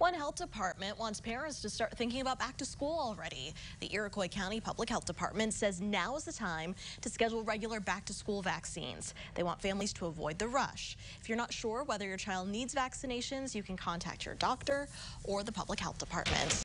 One health department wants parents to start thinking about back to school already. The Iroquois County Public Health Department says now is the time to schedule regular back to school vaccines. They want families to avoid the rush. If you're not sure whether your child needs vaccinations, you can contact your doctor or the public health department.